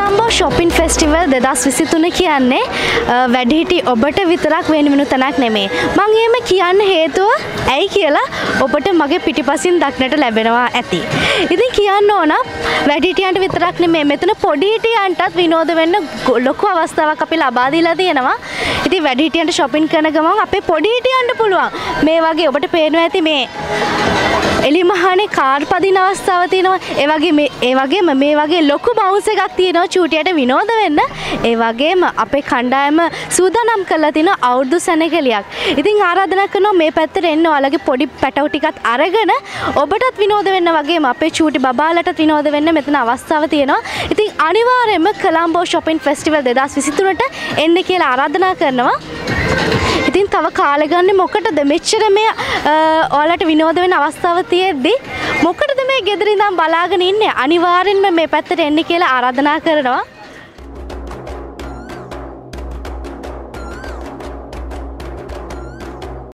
Colombo shopping festival 2023 කියන්නේ වැඩිහිටි ඔබට විතරක් වෙනවෙනු තැනක් නෙමෙයි. මම එහෙම කියන්න හේතුව ඇයි කියලා ඔබට මගේ පිටිපසින් දක්නට ලැබෙනවා ඇති. ඉතින් කියන්න ඕන වැඩිහිටියන්ට විතරක් නෙමෙයි මෙතන පොඩිහිටියන්ටත් විනෝද වෙන්න ලොකු අවස්ථාවක් අපි ලබා දීලා තියෙනවා. ඉතින් වැඩිහිටියන්ට shopping කරන ගමන් අපේ පොඩිහිටියන්ට පුළුවන් මේ වගේ ඔබට පේනවා ඇති මේ එලිමහනේ කාර් පදින අවස්ථාව තියෙනවා. ඒ වගේම මේ වගේ ලොකු බවුන්ස් එකක් තියෙනවා චූටියට විනෝද වෙන්න. ඒ වගේම අපේ කණ්ඩායම සූදානම් කරලා තිනවා අවුරුදු සැනකෙලියක්. ඉතින් ආරාධනා කරනවා මේ පැත්තට එන්න ඔයාලගේ පොඩි පැටවු ටිකත් අරගෙන ඔබටත් විනෝද වෙන්න වගේම අපේ චූටි බබාලටත් විනෝද වෙන්න මෙතන අවස්ථාව තියෙනවා. ඉතින් අනිවාර්යයෙන්ම කොළඹ shopping festival 2023ට එන්න කියලා ආරාධනා කරනවා. ඉතින් තව කාලෙ ගන්න මොකටද මෙච්චර මේ ඔයාලට විනෝද වෙන අවස්ථාව තියෙද්දි මොකටද මේ ගෙදර ඉඳන් බලාගෙන ඉන්නේ? අනිවාර්යෙන්ම මේ පැත්තට එන්න කියලා ආරාධනා කරනවා.